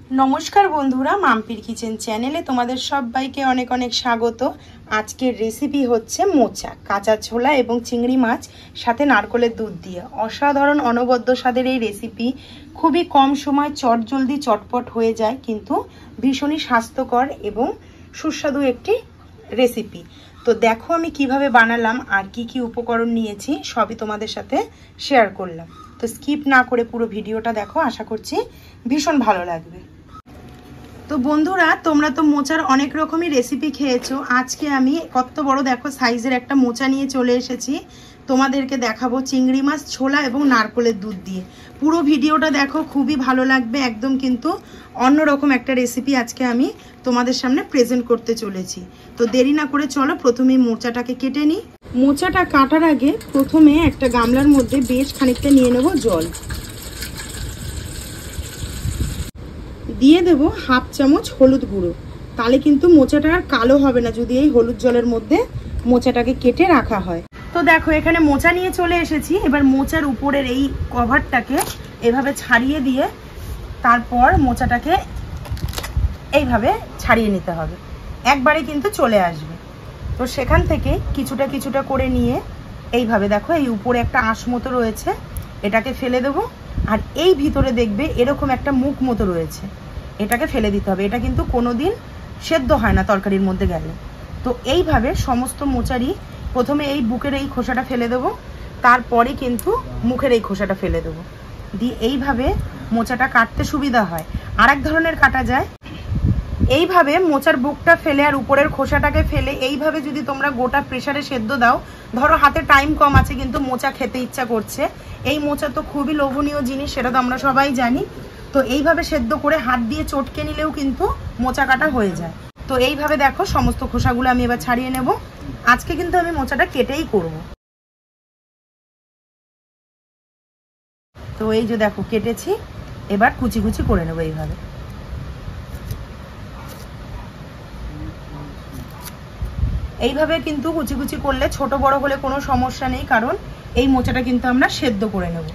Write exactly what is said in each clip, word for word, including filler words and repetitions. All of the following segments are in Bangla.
নমস্কার বন্ধুরা, মাম্পির কিচেন চ্যানেলে তোমাদের সবাইকে অনেক অনেক স্বাগত। আজকের রেসিপি হচ্ছে মোচা, কাঁচা ছোলা এবং চিংড়ি মাছ সাথে নারকেলের দুধ দিয়ে অসাধারণ অনবদ্য স্বাদের এই রেসিপি। খুবই কম সময় চটজলদি চটপট হয়ে যায়, কিন্তু ভীষণই স্বাস্থ্যকর এবং সুস্বাদু একটি রেসিপি। তো দেখো আমি কিভাবে বানালাম আর কি কি উপকরণ নিয়েছি সবই তোমাদের সাথে শেয়ার করলাম। তো স্কিপ না করে পুরো ভিডিওটা দেখো, আশা করছি ভীষণ ভালো লাগবে। তো বন্ধুরা, তোমরা তো মোচার অনেক রকমই রেসিপি খেয়েছো। আজকে আমি কত বড় দেখো সাইজের একটা মোচা নিয়ে চলে এসেছি। তোমাদেরকে দেখাবো চিংড়ি মাছ, ছোলা এবং নারকেলের দুধ দিয়ে। পুরো ভিডিওটা দেখো, খুবই ভালো লাগবে। একদম কিন্তু অন্যরকম একটা রেসিপি আজকে আমি তোমাদের সামনে প্রেজেন্ট করতে চলেছি। তো দেরি না করে চলো প্রথমে মোচাটাকে কেটে নিই। মোচাটা কাটার আগে প্রথমে একটা গামলার মধ্যে বেশ খানিকটা নিয়ে নেব জল, দিয়ে দেব হাফ চামচ হলুদ গুঁড়ো। তাহলে কিন্তু মোচাটা আর কালো হবে না যদি এই হলুদ জলের মধ্যে মোচাটাকে কেটে রাখা হয়। তো দেখো এখানে মোচা নিয়ে চলে এসেছি। এবার মোচার উপরের এই কভারটাকে এভাবে ছাড়িয়ে দিয়ে তারপর মোচাটাকে এইভাবে ছাড়িয়ে নিতে হবে, একবারে কিন্তু চলে আসবে। তো সেখান থেকে কিছুটা কিছুটা করে নিয়ে এইভাবে দেখো এই উপরে একটা আঁশ মতো রয়েছে, এটাকে ফেলে দেবো। আর এই ভিতরে দেখবে এরকম একটা মুখ মতো রয়েছে, এটাকে ফেলে দিতে হবে। এটা কিন্তু কোনোদিন সেদ্ধ হয় না তরকারির মধ্যে গেলে। তো এইভাবে সমস্ত মোচারই প্রথমে এই বুকের এই খোসাটা ফেলে দেবো, তারপরে কিন্তু মুখের এই খোসাটা ফেলে দেবো। দিয়ে এইভাবে মোচাটা কাটতে সুবিধা হয়। আর এক ধরনের কাটা যায়, এইভাবে মোচার বুকটা ফেলে আর উপরের খোসাটাকে ফেলে এইভাবে যদি তোমরা গোটা প্রেসারে সেদ্ধ দাও, ধরো হাতে টাইম কম আছে কিন্তু মোচা খেতে ইচ্ছা করছে, এই মোচা তো খুবই লোভনীয় জিনিস, সেটা তো আমরা সবাই জানি। তো এইভাবে সেদ্ধ করে হাত দিয়ে চটকে নিলেও কিন্তু মোচা কাটা হয়ে যায়। তো এইভাবে দেখো সমস্ত খোসাগুলো আমি এবার ছাড়িয়ে নেব। আজকে কিন্তু আমি মোচাটা কেটেই করব। তো এই যে দেখো কেটেছি, এবার কুচি কুচি করে নেবো এইভাবে। এইভাবে কিন্তু কুচি কুচি করলে ছোট বড় হলে কোনো সমস্যা নেই, কারণ এই মোচাটা কিন্তু আমরা সেদ্ধ করে নেব।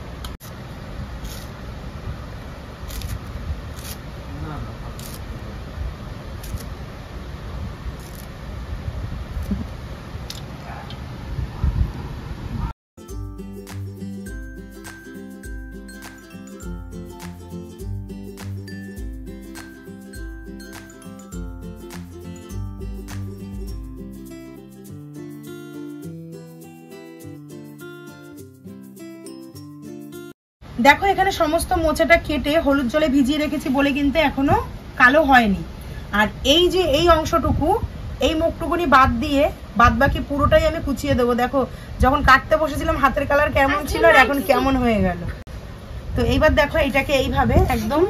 দেখো এখানে সমস্ত মোচাটা কেটে হলুদ জলে ভিজিয়ে রেখেছি বলে কিন্তু এখনো কালো হয়নি। আর এই যে এই অংশটুকু, এই মুখটুকুনি বাদ দিয়ে বাদ বাকি পুরোটাই আমি কুচিয়ে দেবো। দেখো যখন কাটতে বসেছিলাম হাতের কালার কেমন ছিল আর এখন কেমন হয়ে গেল। তো এইবার দেখো এটাকে এইভাবে একদম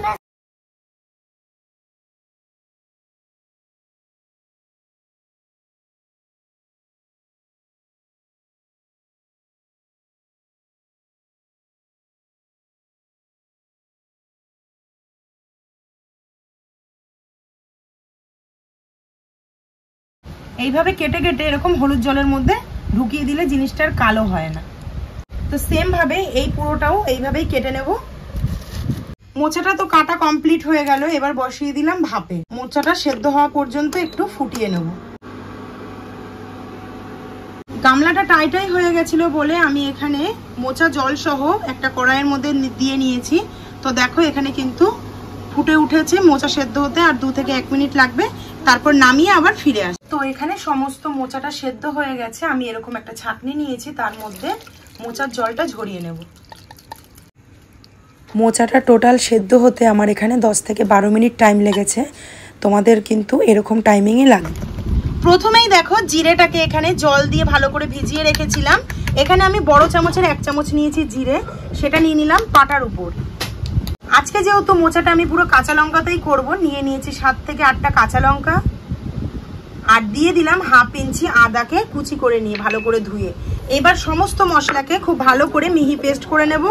এইভাবে কেটে কেটে এরকম হলুদ জলের মধ্যে ঢুকিয়ে দিলে জিনিসটার কালো হয় না। তো সেম ভাবে এই পুরোটাও এইভাবেই কেটে নেব। মোচাটা তো কাটা কমপ্লিট হয়ে গেল, এবার বসিয়ে দিলাম ভাপে। মোচাটা সেদ্ধ হওয়া পর্যন্ত একটু ফুটিয়ে নেব। গামলাটা টাইটাই হয়ে গেছিল বলে আমি এখানে মোচা জল সহ একটা কড়াইয়ের মধ্যে দিয়ে নিয়েছি। তো দেখো এখানে কিন্তু ফুটে উঠেছে। মোচা সেদ্ধ হতে আর দু থেকে এক মিনিট লাগবে, তারপর নামিয়ে আবার ফিরে আসে। তো এখানে সমস্ত মোচাটা সেদ্ধ হয়ে গেছে। আমি এরকম একটা ছাঁকনি নিয়েছি, তার মধ্যে মোচার জলটা ঝরিয়ে নেব। মোচাটা টোটাল সেদ্ধ হতে আমার এখানে দশ থেকে বারো মিনিট টাইম লেগেছে। তোমাদের কিন্তু এরকম টাইমিংই লাগবে। প্রথমেই দেখো জিরেটাকে এখানে জল দিয়ে ভালো করে ভিজিয়ে রেখেছিলাম। এখানে আমি বড় চামচের এক চামচ নিয়েছি জিরে, সেটা নিয়ে নিলাম পাটার উপর। আজকে যেহেতু মোচাটা আমি পুরো কাঁচা লঙ্কাতেই করব, নিয়ে নিয়েছি সাত থেকে আটটা কাঁচা লঙ্কা। আর দিয়ে দিলাম হাফ ইঞ্চি আদাকে কুচি করে নিয়ে ভালো করে ধুয়ে। এবার সমস্ত মশলাকে খুব ভালো করে মিহি পেস্ট করে নেব।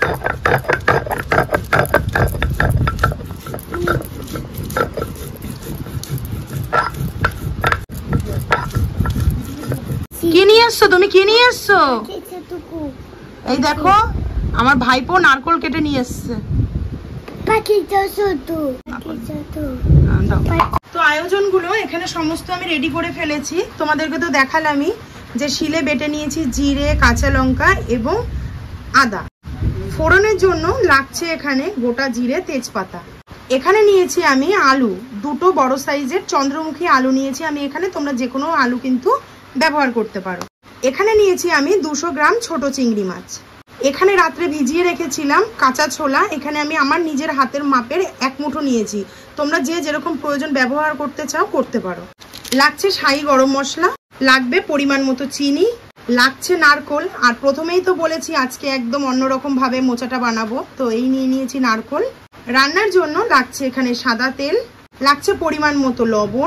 কি নিয়ে এসছো তুমি? কি নিয়ে এসছো? এই দেখো আমার ভাইপো নারকল কেটে নিয়ে এসছে। নারকল তো আয়োজনগুলো এখানে সমস্ত আমি রেডি করে ফেলেছি। তোমাদেরকে তো দেখালামই যে শিলে বেটে নিয়েছি জিরে, কাঁচা লঙ্কা এবং আদা। ফোড়নের জন্য লাগছে এখানে গোটা জিরে, তেজপাতা। এখানে নিয়েছি আমি আলু, দুটো বড় সাইজের চন্দ্রমুখী আলু নিয়েছি আমি এখানে, তোমরা যে কোনো আলু কিন্তু ব্যবহার করতে পারো। এখানে নিয়েছি আমি দুশো গ্রাম ছোট চিংড়ি মাছ। এখানে রাত্রে ভিজিয়ে রেখেছিলাম কাঁচা ছোলা, এখানে আমি আমার নিজের হাতের মাপের এক মুঠো নিয়েছি, তোমরা যে যেরকম প্রয়োজন ব্যবহার করতে চাও করতে পারো। লাগছে শাহি গরম মশলা, লাগবে পরিমাণ মতো চিনি, লাগছে নারকোল। আর প্রথমেই তো বলেছি আজকে একদম অন্যরকম ভাবে মোচাটা বানাবো, তো এই নিয়ে নিয়েছি নারকোল। রান্নার জন্য লাগছে এখানে সাদা তেল, লাগছে পরিমাণ মতো লবণ,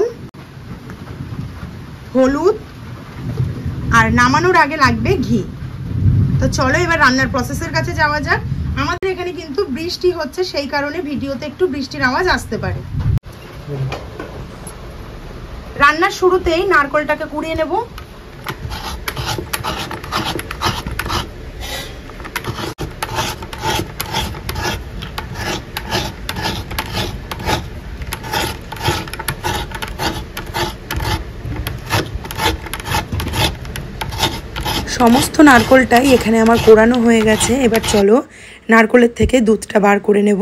হলুদ, আর নামানোর আগে লাগবে ঘি। তো চলো এবার রান্নার প্রসেসের কাছে যাওয়া যাক। আমাদের এখানে কিন্তু বৃষ্টি হচ্ছে, সেই কারণে ভিডিওতে একটু বৃষ্টির আওয়াজ আসতে পারে। রান্নার শুরুতেই নারকোলটাকে কুড়িয়ে নেব। সমস্ত নারকোলটাই এখানে আমার কোড়ানো হয়ে গেছে। এবার চলো নারকোলের থেকে দুধটা বার করে নেব।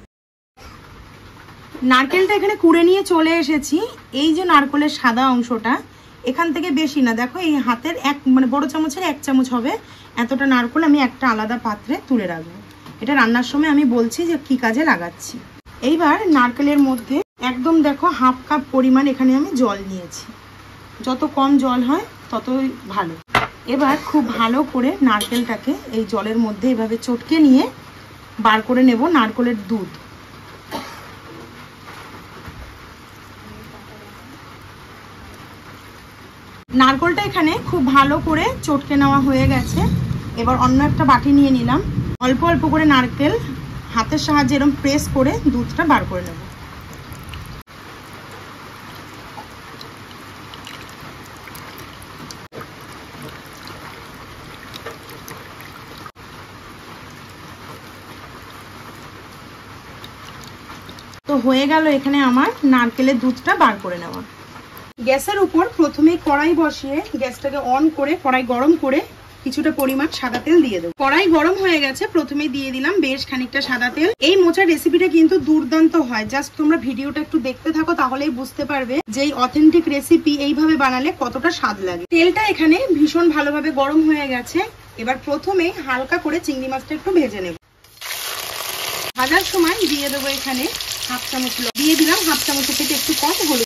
নারকেলটা এখানে কুড়ে নিয়ে চলে এসেছি। এই যে নারকোলের সাদা অংশটা, এখান থেকে বেশি না, দেখো এই হাতের এক মানে বড় চামচের এক চামচ হবে এতটা নারকোল আমি একটা আলাদা পাত্রে তুলে রাখবো। এটা রান্নার সময় আমি বলছি যে কি কাজে লাগাচ্ছি। এইবার নারকেলের মধ্যে একদম দেখো হাফ কাপ পরিমাণ এখানে আমি জল নিয়েছি, যত কম জল হয় ততই ভালো। এবার খুব ভালো করে নারকেলটাকে এই জলের মধ্যে এভাবে চটকে নিয়ে বার করে নেব নারকেলের দুধ। নারকেলটা এখানে খুব ভালো করে চটকে নেওয়া হয়ে গেছে। এবার অন্য একটা বাটি নিয়ে নিলাম, অল্প অল্প করে নারকেল হাতের সাহায্যে এরকম প্রেস করে দুধটা বার করে নেব। তো হয়ে গেল এখানে আমার নারকেলের দুধটা বার করে নেওয়া। গ্যাসের উপর প্রথমেই কড়াই বসিয়ে গ্যাসটাকে অন করে কড়াই গরম করে কিছুটা পরিমাণ সাদা তেল দিয়ে দেবো। কড়াই গরম হয়ে গেছে, প্রথমেই দিয়ে দিলাম বেশ খানিকটা সাদা তেল। এই মোচার রেসিপিটা কিন্তু দুর্দান্ত হয়, জাস্ট তোমরা ভিডিওটা একটু দেখতে থাকো তাহলেই বুঝতে পারবে যে এই অথেন্টিক রেসিপি এইভাবে বানালে কতটা স্বাদ লাগে। তেলটা এখানে ভীষণ ভালোভাবে গরম হয়ে গেছে। এবার প্রথমেই হালকা করে চিংড়ি মাছটা একটু ভেজে নেব। ভাজার সময় দিয়ে দেবো এখানে হাফ চামচ দিয়ে দিলাম, হাফ চামচের থেকে একটু কম হলুদ।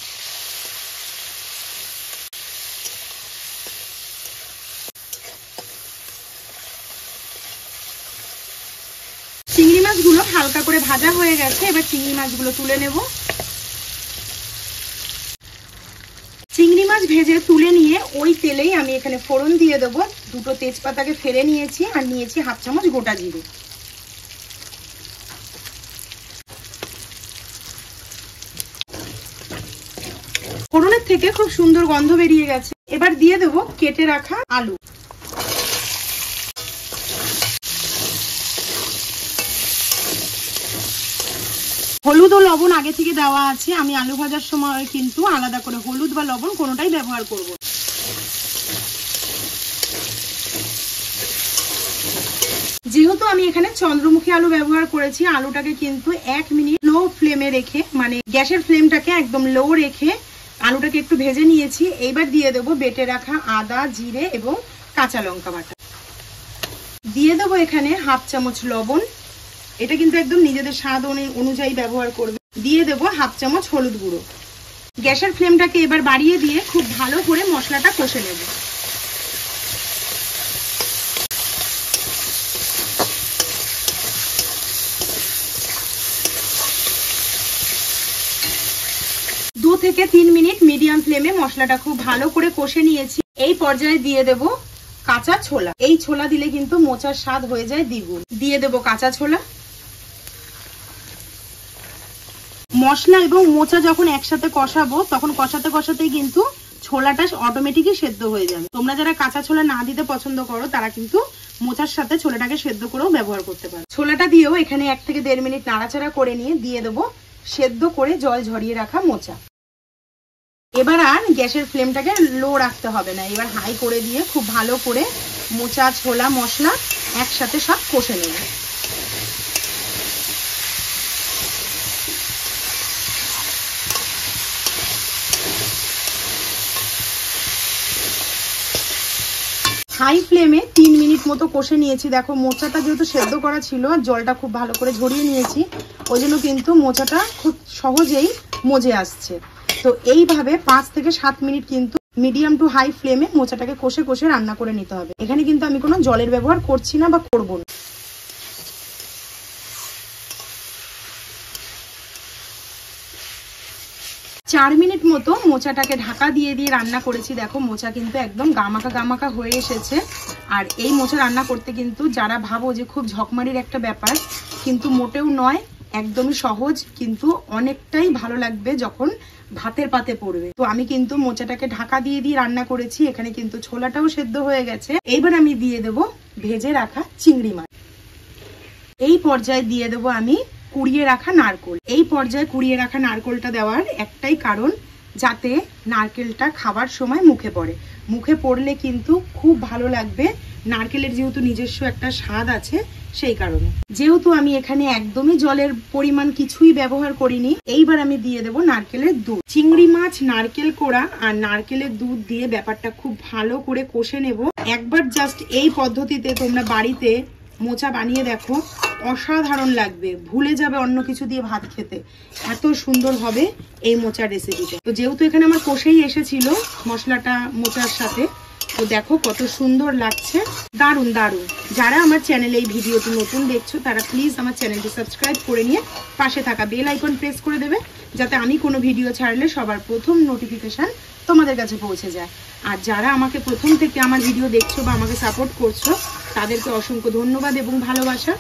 চিংড়ি মাছগুলো হালকা করে ভাজা হয়ে গেছে, এবার চিংড়ি মাছগুলো তুলে নেব। চিংড়ি মাছ ভেজে তুলে নিয়ে ওই তেলেই আমি এখানে ফোড়ন দিয়ে দেবো। দুটো তেজপাতাকে ফেলে নিয়েছি আর নিয়েছি হাফ চামচ গোটা জিরে। ফোড়নের থেকে খুব সুন্দর গন্ধ বেরিয়ে গেছে। এবার দিয়ে দেবো কেটে রাখা আলু। হলুদ ও লবণ আগে থেকে দেওয়া আছে, আমি আলু ভাজার সময় কিন্তু আলাদা করে হলুদ বা লবণ কোনোটাই ব্যবহার করব। যেহেতু আমি এখানে চন্দ্রমুখী আলু ব্যবহার করেছি, আলুটাকে কিন্তু এক মিনিট লো ফ্লেমে রেখে মানে গ্যাসের ফ্লেমটাকে একদম লো রেখে আলুটাকে একটু ভেজে নিয়েছি। এইবার দিয়ে দেবো বেটে রাখা আদা, জিরে এবং কাঁচা লঙ্কা বাটা। দিয়ে দেবো এখানে হাফ চামচ লবণ, এটা কিন্তু একদম নিজেদের স্বাদ অনুযায়ী ব্যবহার করবে। দিয়ে দেবো হাফ চামচ হলুদ গুঁড়ো। গ্যাসের ফ্লেমটাকে এবার বাড়িয়ে দিয়ে খুব ভালো করে মশলাটা কষে নেব। দু থেকে তিন মিনিট মিডিয়াম ফ্লেমে মশলাটা খুব ভালো করে কষে নিয়েছি। এই পর্যায়ে দিয়ে দেব কাঁচা ছোলা। এই ছোলা দিলে কিন্তু মোচার স্বাদ হয়ে যায় দ্বিগুণ। দিয়ে দেব কাঁচা ছোলা। মশলা এবং মোচা যখন একসাথে কষাবো তখন কষাতে কষাতেই কিন্তু ছোলাটা অটোমেটিকই সেদ্ধ হয়ে যাবে। তোমরা যারা কাঁচা ছোলা না দিতে পছন্দ করো তারা কিন্তু মোচার সাথে ছোলাটাকে সেদ্ধ করেও ব্যবহার করতে পারো। ছোলাটা দিয়েও এখানে এক থেকে দেড় মিনিট নাড়াচাড়া করে নিয়ে দিয়ে দেবো সেদ্ধ করে জল ঝরিয়ে রাখা মোচা। এবার আর গ্যাসের ফ্লেমটাকে লো রাখতে হবে না, এবার হাই করে দিয়ে খুব ভালো করে মোচা ছোলা মশলা একসাথে সব কষে নেব। হাই ফ্লেমে তিন মিনিট মতো কষে নিয়েছি। দেখো মোচাটা যেহেতু সেদ্ধ করা ছিল আর জলটা খুব ভালো করে ঝরিয়ে নিয়েছি, ওই জন্য কিন্তু মোচাটা খুব সহজেই মজে আসছে। তো এইভাবে পাঁচ থেকে সাত মিনিট কিন্তু মিডিয়াম টু হাই ফ্লেমে মোচাটাকে কষে কষে রান্না করে নিতে হবে। এখানে কিন্তু আমি কোনো জলের ব্যবহার করছি না বা করবো না। চার মিনিট মতো মোচাটাকে ঢাকা দিয়ে দিয়ে রান্না করেছি। দেখো মোচা কিন্তু একদম গামাকা গামাকা হয়ে এসেছে। আর এই মোচা রান্না করতে কিন্তু যারা ভাবো যে খুব ঝকমারির একটা ব্যাপার, কিন্তু মোটেও নয়, একদমই সহজ, কিন্তু অনেকটাই ভালো লাগবে যখন ভাতের পাতে পড়বে। তো আমি কিন্তু মোচাটাকে ঢাকা দিয়ে দিয়ে রান্না করেছি। এখানে কিন্তু ছোলাটাও সেদ্ধ হয়ে গেছে। এইবার আমি দিয়ে দেব ভেজে রাখা চিংড়ি মাছ। এই পর্যায়ে দিয়ে দেব আমি কুড়িয়ে রাখা নারকেল। এই পর্যায়ে কুড়িয়ে রাখা নারকেলটা দেওয়ার একটাই কারণ, যাতে নারকেলটা খাবার সময় মুখে পড়ে। মুখে পড়লে কিন্তু খুব ভালো লাগবে, নারকেলের যেহেতু নিজস্ব একটা স্বাদ আছে সেই কারণে। যেহেতু আমি এখানে একদমই জলের পরিমাণ কিছুই ব্যবহার করিনি, এইবার আমি দিয়ে দেব নারকেলের দুধ। চিংড়ি মাছ, নারকেল কোড়া আর নারকেলের দুধ দিয়ে ব্যাপারটা খুব ভালো করে কষে নেব। একবার জাস্ট এই পদ্ধতিতে তোমরা বাড়িতে মোচা বানিয়ে দেখো, অসাধারণ লাগবে, ভুলে যাবে অন্য কিছু দিয়ে ভাত খেতে, এত সুন্দর হবে এই মোচার রেসিপিটা। তো যেহেতু এখানে আমার কষেই এসেছিল মশলাটা মোচার সাথে, তো দেখো কত সুন্দর লাগছে, দারুণ দারুণ। যারা আমার চ্যানেলে এই ভিডিওটি নতুন দেখছো তারা প্লিজ আমার চ্যানেলটি সাবস্ক্রাইব করে নিয়ে পাশে থাকা বেল আইকন প্রেস করে দেবে, যাতে আমি কোনো ভিডিও ছাড়লে সবার প্রথম নোটিফিকেশন তোমাদের কাছে পৌঁছে যায়। আর যারা আমাকে প্রথম থেকে আমার ভিডিও দেখছো বা আমাকে সাপোর্ট করছো তাদেরকে অসংখ্য ধন্যবাদ এবং ভালোবাসা।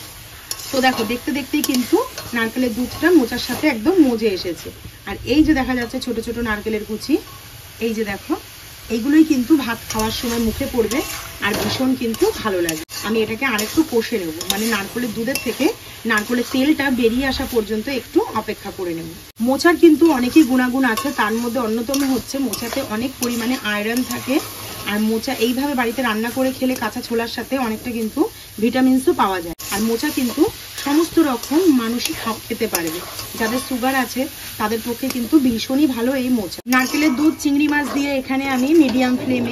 তো দেখো দেখতে দেখতেই কিন্তু নারকেলের দুধটা মোচার সাথে একদম মজে এসেছে। আর এই যে দেখা যাচ্ছে ছোট ছোট নারকেলের কুচি, এই যে দেখো, এইগুলোই কিন্তু ভাত খাওয়ার সময় মুখে পড়বে আর ভীষণ কিন্তু ভালো লাগে। আমি এটাকে আরেকটু কষে নেব, মানে নারকেলের দুধের থেকে নারকেলের তেলটা বেরিয়ে আসা পর্যন্ত একটু অপেক্ষা করে নেব। মোচার কিন্তু অনেকই গুণাগুণ আছে, তার মধ্যে অন্যতম হচ্ছে মোচাতে অনেক পরিমাণে আয়রন থাকে। আর মোচা এইভাবে বাড়িতে রান্না করে খেলে কাঁচা ছোলার সাথে অনেকটা কিন্তু ভিটামিনসও পাওয়া যায়। আর মোচা কিন্তু সমস্ত রকম মানুষই খেতে পারবে, যাদের সুগার আছে তাদের পক্ষে কিন্তু ভীষণই ভালো এই মোচা। নারকেলের দুধ চিংড়ি মাছ দিয়ে এখানে আমি মিডিয়াম ফ্লেমে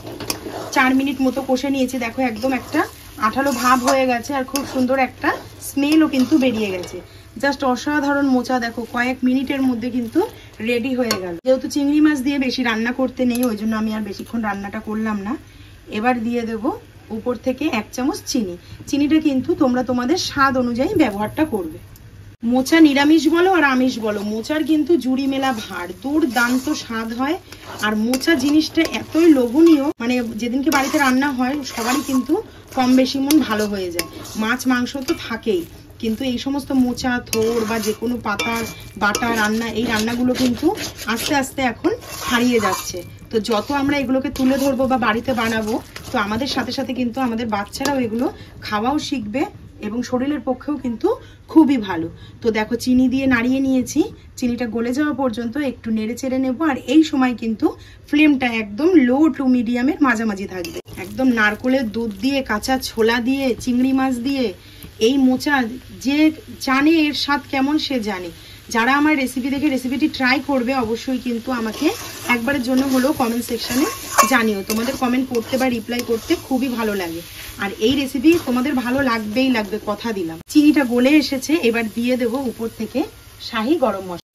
চার মিনিট মতো কষে নিয়েছি। দেখো একদম একটা আঠালো ভাব হয়ে গেছে আর খুব সুন্দর একটা স্মেলও কিন্তু বেরিয়ে গেছে। জাস্ট অসাধারণ মোচা দেখো কয়েক মিনিটের মধ্যে কিন্তু রেডি হয়ে গেল। যেহেতু চিংড়ি মাছ দিয়ে বেশি রান্না করতে নেই, ওই জন্য আমি আর বেশিক্ষণ রান্নাটা করলাম না। এবার দিয়ে দেবো উপর থেকে এক চামচ চিনি। চিনিটা কিন্তু তোমরা তোমাদের স্বাদ অনুযায়ী ব্যবহারটা করবে। মোচা নিরামিষ বলো আর আমিষ বলো, মোচার কিন্তু জুড়ি মেলা ভার, দুর্দান্ত স্বাদ হয়। আর মোচা জিনিসটা এতই লোভনীয়, মানে যেদিনকে বাড়িতে রান্না হয় সবারই কিন্তু কম বেশি মন ভালো হয়ে যায়। মাছ মাংস তো থাকেই, কিন্তু এই সমস্ত মোচা থোড় বা যে কোনো পাতা বাটা রান্না, এই রান্নাগুলো কিন্তু আস্তে আস্তে এখন হারিয়ে যাচ্ছে। তো যত আমরা এগুলোকে তুলে ধরবো বা বাড়িতে বানাবো, তো আমাদের সাথে সাথে কিন্তু আমাদের বাচ্চারাও এগুলো খাওয়াও শিখবে এবং শরীরের পক্ষেও কিন্তু খুবই ভালো। তো দেখো চিনি দিয়ে নাড়িয়ে নিয়েছি, চিনিটা গলে যাওয়া পর্যন্ত একটু নেড়ে চেড়ে নেবো। আর এই সময় কিন্তু ফ্লেমটা একদম লো টু মিডিয়ামের মাঝামাঝি থাকবে। একদম নারকেলের দুধ দিয়ে, কাঁচা ছোলা দিয়ে, চিংড়ি মাছ দিয়ে এই মোচা, যে জানে এর স্বাদ কেমন সে জানে। যারা আমার রেসিপি দেখে রেসিপিটি ট্রাই করবে অবশ্যই কিন্তু আমাকে একবারের জন্য হলেও কমেন্ট সেকশনে জানিও। তোমাদের কমেন্ট পড়তে বা রিপ্লাই করতে খুবই ভালো লাগে। আর এই রেসিপি তোমাদের ভালো লাগবেই লাগবে, কথা দিলাম। চিনিটা গলে এসেছে, এবার দিয়ে দেবো উপর থেকে শাহি গরম মশলা।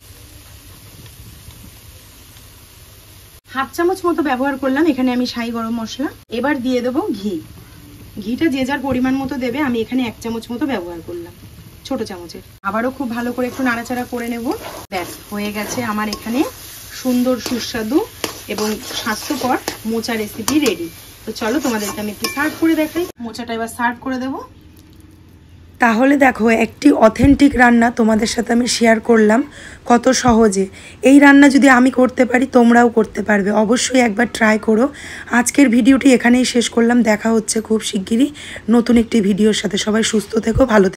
হাফ চামচ মতো ব্যবহার করলাম এখানে আমি শাহি গরম মশলা। এবার দিয়ে দেবো ঘি। ঘিটা যে যার পরিমাণ মতো দেবে, আমি এখানে এক চামচ মতো ব্যবহার করলাম, ছোট চামচের। আবারও খুব ভালো করে একটু নাড়াচাড়া করে নেব। ব্যাস হয়ে গেছে আমার এখানে সুন্দর সুস্বাদু এবং স্বাস্থ্যকর মোচা রেসিপি রেডি। তো চলো তোমাদেরকে আমি একটু সার্ভ করে দেখাই। মোচাটা এবার সার্ভ করে দেবো। তাহলে দেখো একটি অথেন্টিক রান্না তোমাদের সাথে আমি শেয়ার করলাম কত সহজে। এই রান্না যদি আমি করতে পারি তোমরাও করতে পারবে, অবশ্যই একবার ট্রাই করো। আজকের ভিডিওটি এখানেই শেষ করলাম, দেখা হচ্ছে খুব শিগগিরই নতুন একটি ভিডিওর সাথে। সবাই সুস্থ থেকো, ভালো থেকো।